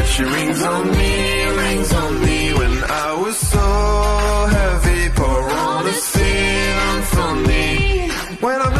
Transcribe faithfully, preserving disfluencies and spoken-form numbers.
She rings on me, rings on me when I was so heavy. Pour all the sin for me when I'm